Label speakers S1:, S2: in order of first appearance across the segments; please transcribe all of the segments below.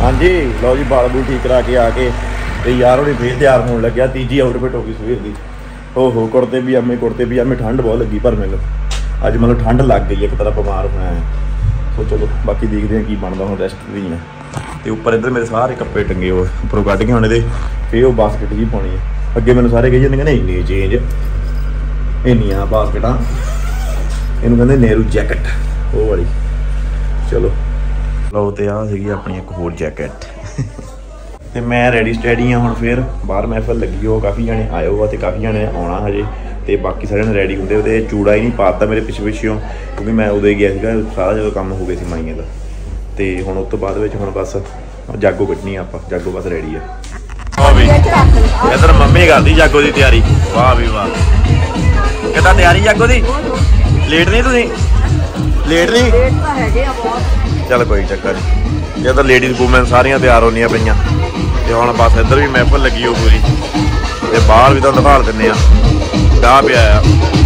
S1: हाँ जी लो जी बाल बूल ठीक करा के आके तो यार होनी फिर तैयार होने लगे। तीजी आउटफिट हो गई सवेर की। हो कुर्ते पजामे ठंड बहुत लगी पर मैंने अज मतलब ठंड लग गई एक तरह बीमार होना है। तो चलो बाकी देखते हैं की बनता हूँ रेस्ट दी है। तो उपर इधर मेरे सारे कपड़े टंगे वो उपरों कढ़ के होने दे फिर वो बास्केट जी पानी है। अगे मैंने सारे कही जाते कहते इन्नी चेंज इन्नियां बास्केटा इनू कहते नेहरू जैकेट वो वाली। चलो लो तो आ सी अपनी एक होर जैकेट तो मैं रेडी स्टैडी हाँ। हम फिर बाहर महफिल लगी हो काफ़ी जने आए हो तो काफ़ी जने आना हजे। तो बाकी सारे रेडी होंगे तो चूड़ा ही नहीं पाता मेरे पिछे पिछों क्योंकि मैं उदय गया सारा जो काम हो गया माइया का। तो हम उस तो बाद हम बस जागो कटनी आप जागो बस रेडी है। इधर मम्मी करती जागो की तैयारी। वाह भी वाह कि तैयारी जागो की लेट नहीं तुम लेट नहीं चल कोई चक्कर नहीं। ये तो लेडीज वूमेन सारिया तैयार होनिया पे हम बस इधर भी महफिल लगी हो पूरी तो बाहर भी तो दिखा दें गाह पे आया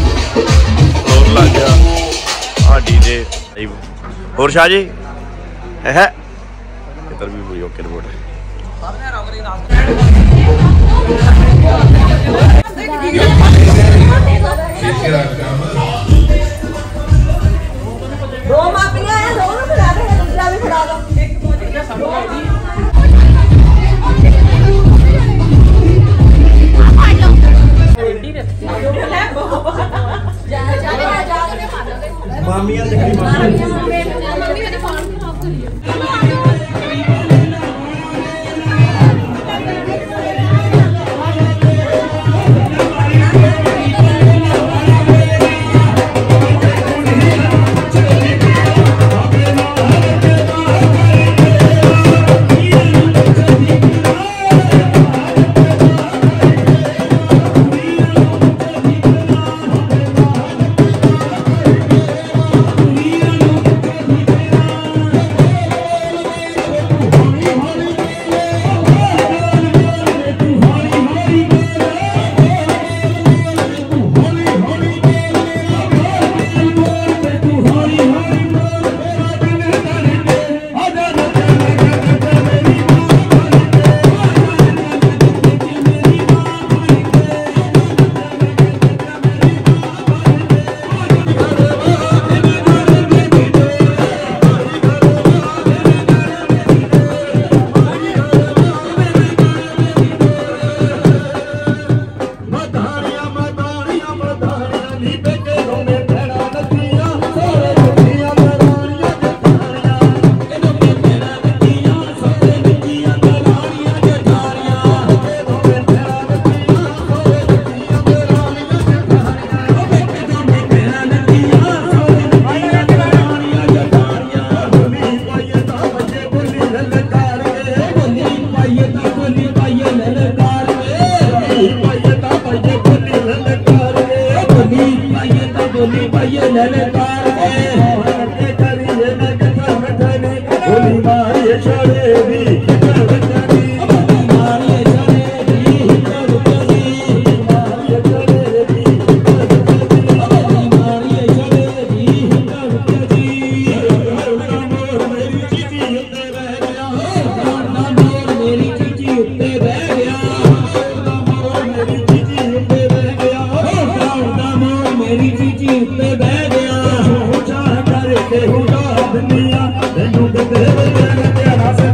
S1: लग गया हाँ डीजे होर शाह जी है इधर भी पूरी ओके रिपोर्ट है।
S2: दुनिया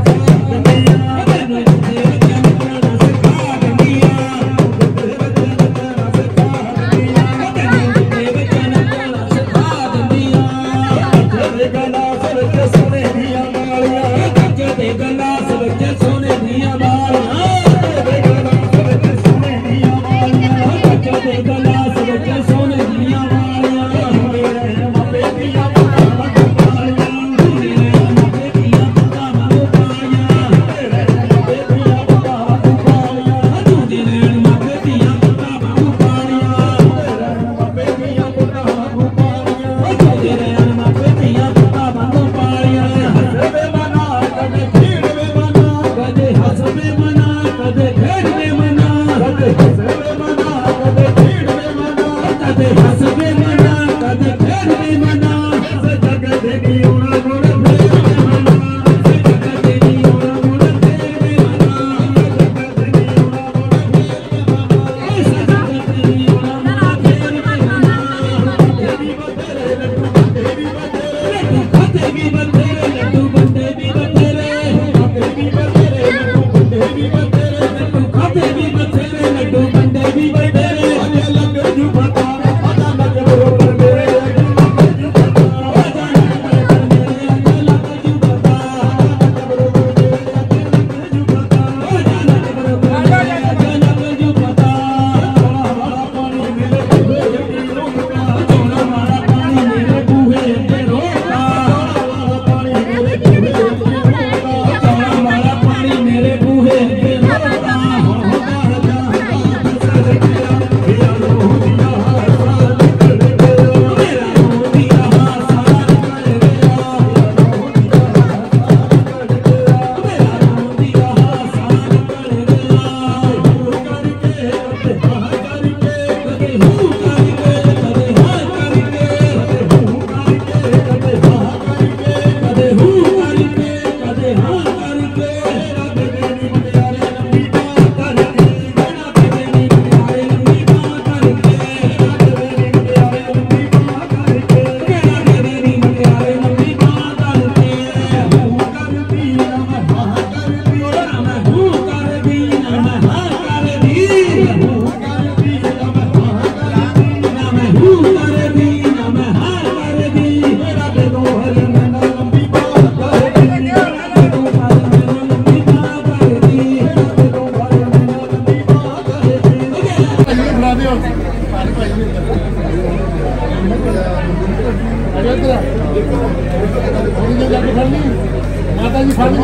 S2: माता जी फल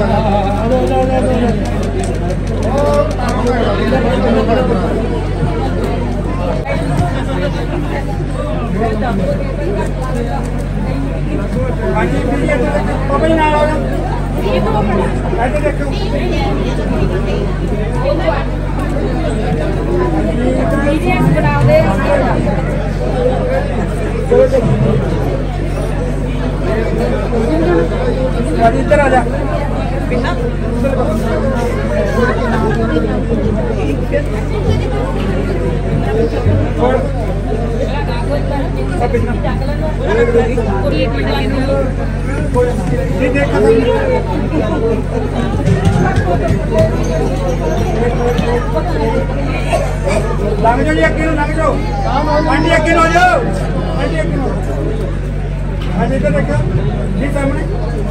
S2: इधर आ जा लग जाओ जी लग जाओ आंटी अगे हो जाओ आंटी अगे आज इधर देखो जी सामने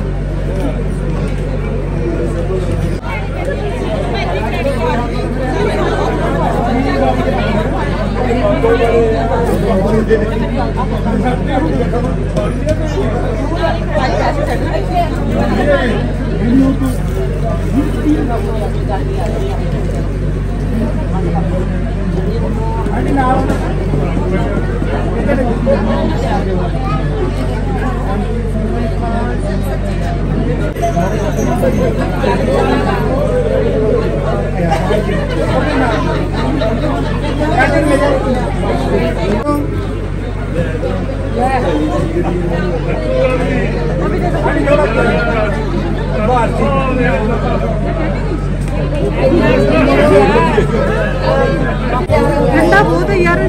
S2: ठंडा बहुत है यार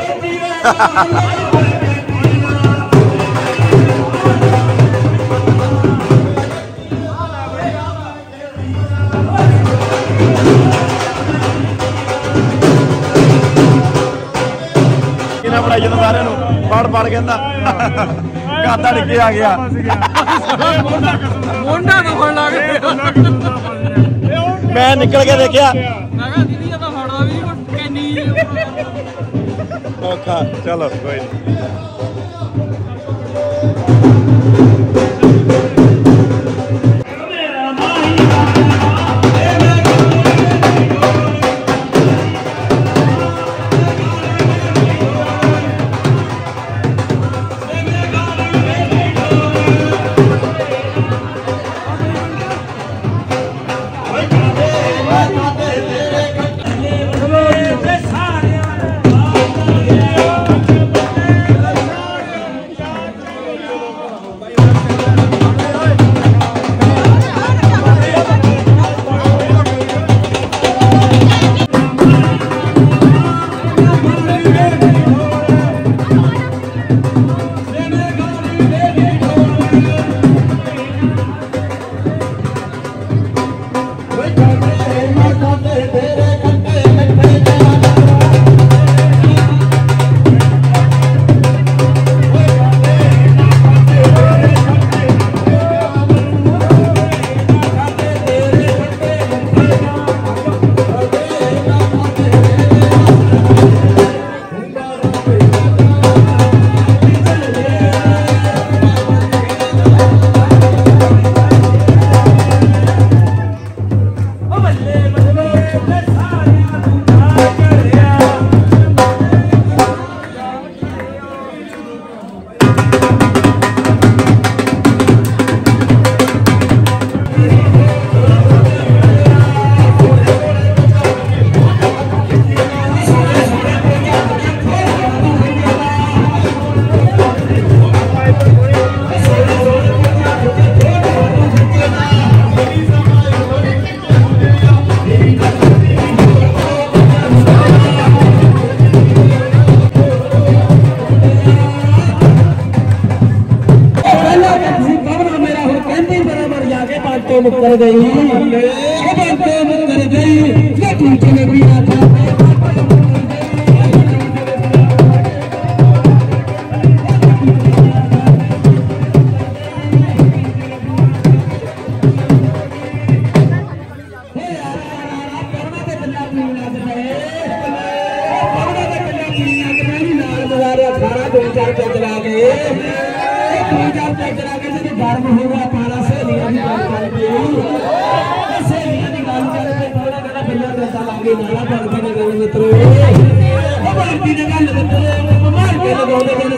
S1: ਕਿਹਨਾਂ ਬਣਾਈ ਜਾਂਦਾ ਸਾਰਿਆਂ ਨੂੰ ਪੜ ਕਹਿੰਦਾ ਕਾਤਾ ਡਿੱਗੇ ਆ ਗਿਆ
S3: ਮੋਢਾ ਦੁਖਣ ਲੱਗ ਗਿਆ
S1: ਮੈਂ ਨਿਕਲ ਕੇ ਦੇਖਿਆ
S3: ਮੈਂ ਕਿਹਾ ਦੀਦੀ ਤਾਂ ਫੜਦਾ ਵੀ ਕੈਨੀ
S1: ਔਖਾ ਚਲੋ ਕੋਈ ਨਹੀਂ
S4: मुकर गई मुकर गई गर्म होगा पारा सहेलियां की गल करके सहेलियां की गल करके थोड़ा थोड़ा भैया पैसा लागे नाला बाल्टी ने गल मित्रो ओ बाल्टी ने गल मित्रो मार के लगाओगे जन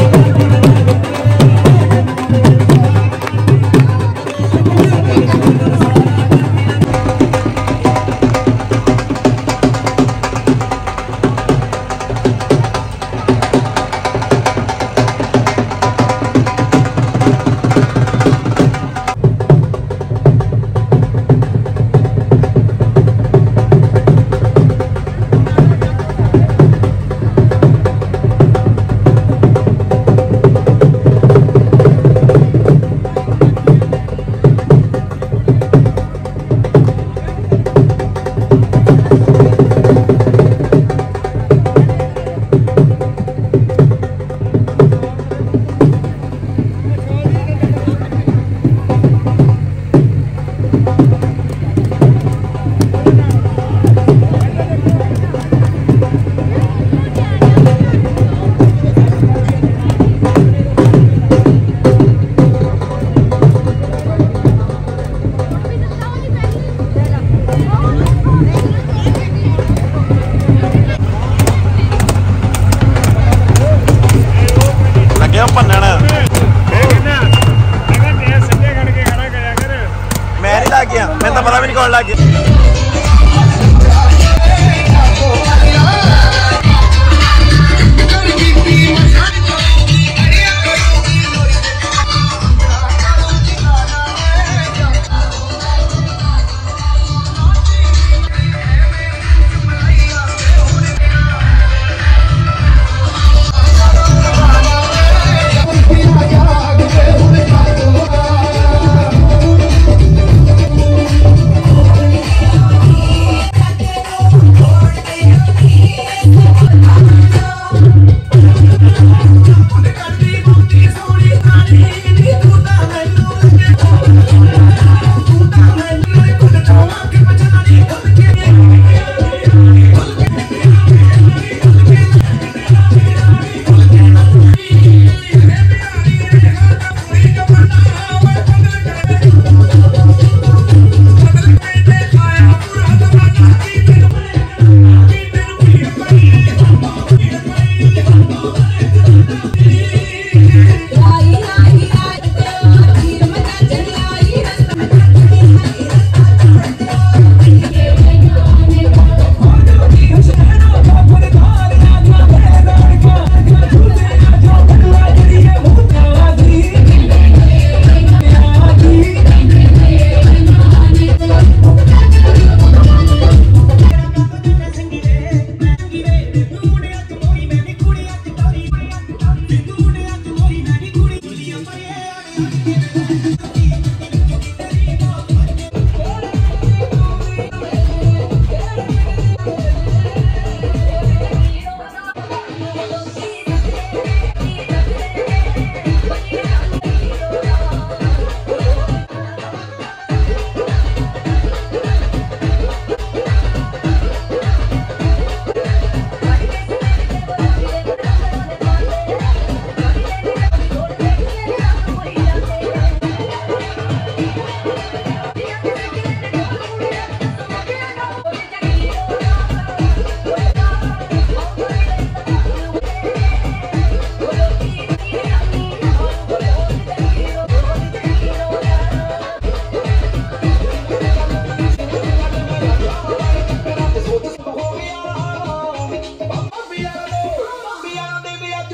S1: मैं तो पता भी नहीं कौन लग गया।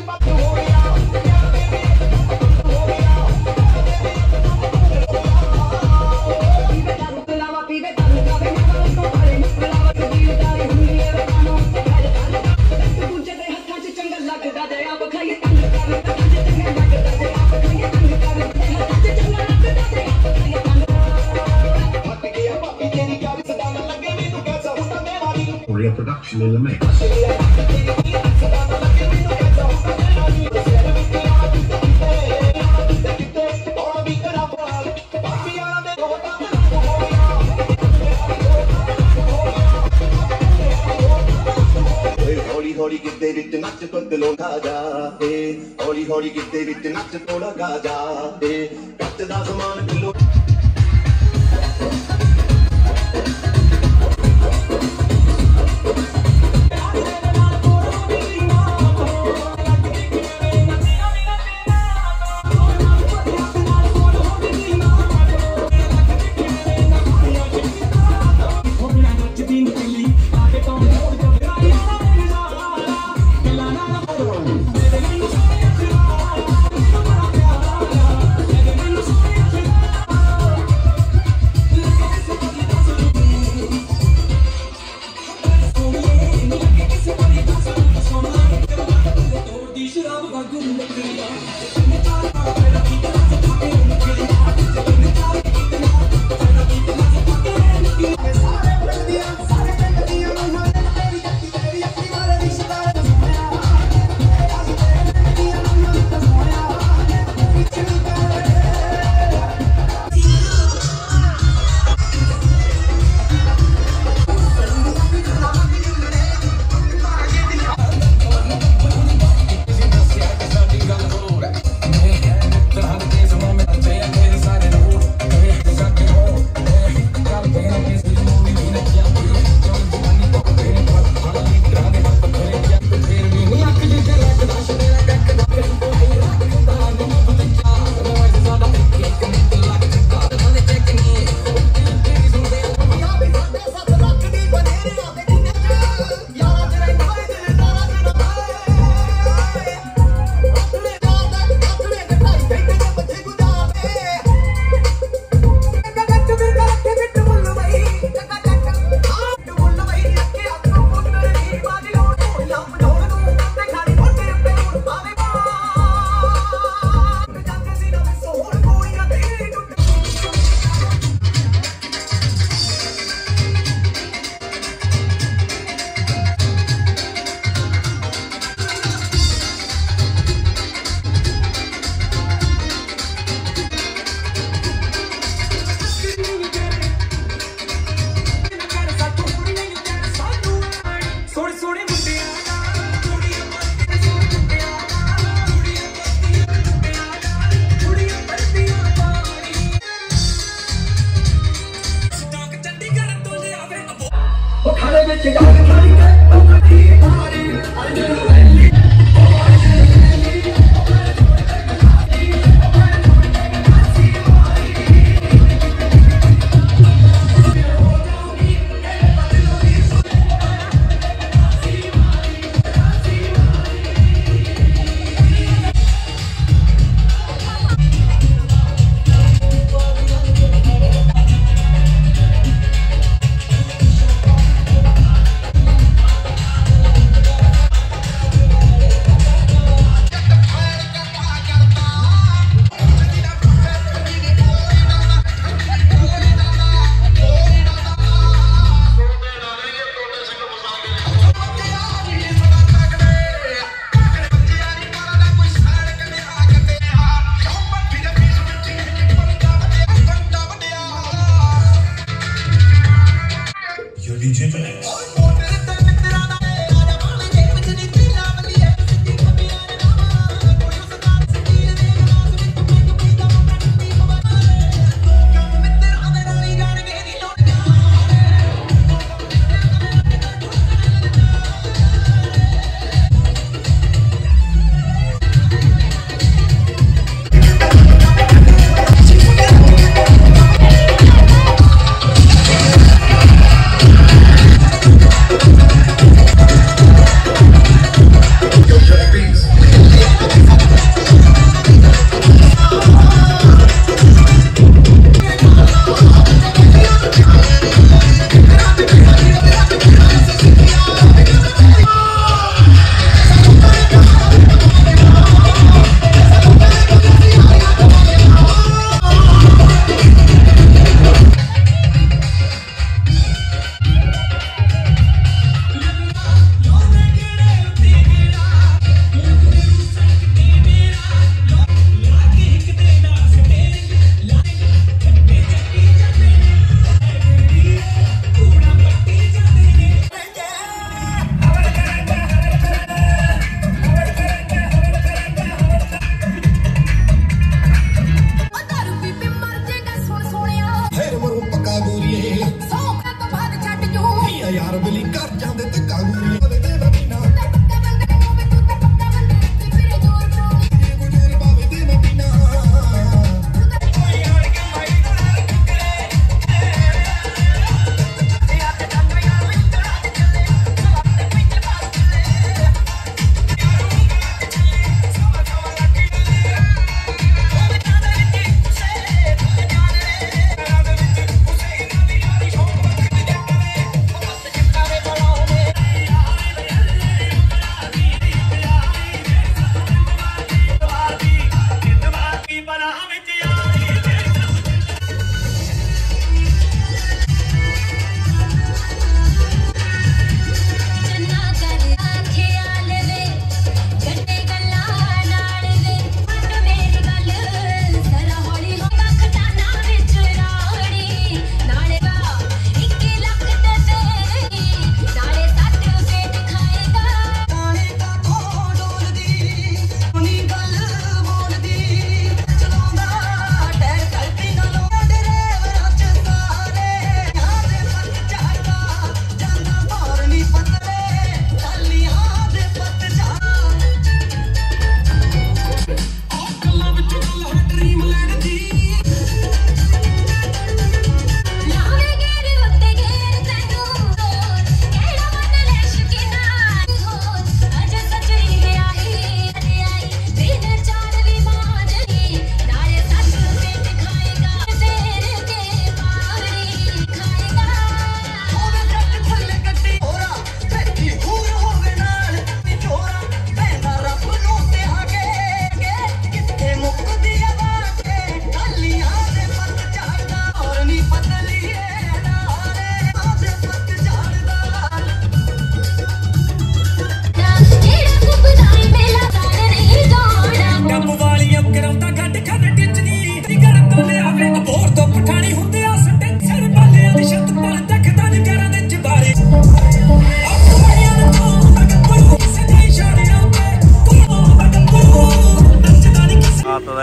S5: Production in the mix. हौली गिद्दे विच नच बदलो खा जा हौली गिद्दे विच नच थोड़ा गा जा कच्च दा समान किलो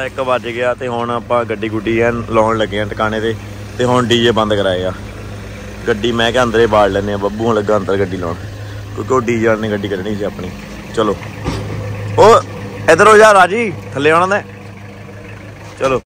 S1: ਦਾ 1 ਵੱਜ ਗਿਆ ਤੇ ਹੁਣ ਆਪਾਂ ਗੱਡੀ ਗੁੱਡੀ ਐਨ ਲਾਉਣ ਲੱਗੇ ਆ ਟਿਕਾਣੇ ਤੇ ਹੁਣ ਡੀਜੇ ਬੰਦ ਕਰਾਏ ਆ। ਗੱਡੀ ਮੈਂ ਕਿਹਾ ਅੰਦਰੇ ਬਾੜ ਲੈਂਦੇ ਆ, ਬੱਬੂ ਹੁਣ ਲੱਗਾ ਅੰਦਰ ਗੱਡੀ ਲਾਉਣ ਕਿਉਂਕਿ ਉਹ ਡੀਜੇ ਨੇ ਗੱਡੀ ਕੱਢਣੀ ਸੀ ਆਪਣੀ। ਚਲੋ ਉਹ ਇੱਧਰ ਹੋ ਜਾ ਰਾਜੀ, ਥੱਲੇ ਆਉਣਾ ਨੇ। ਚਲੋ